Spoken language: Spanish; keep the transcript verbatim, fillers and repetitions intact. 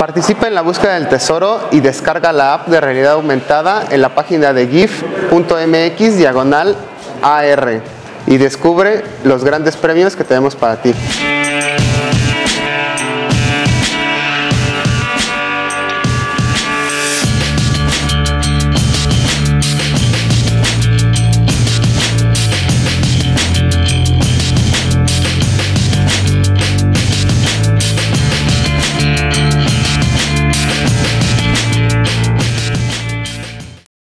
Participa en la búsqueda del tesoro y descarga la app de realidad aumentada en la página de gif punto mx diagonal ar y descubre los grandes premios que tenemos para ti.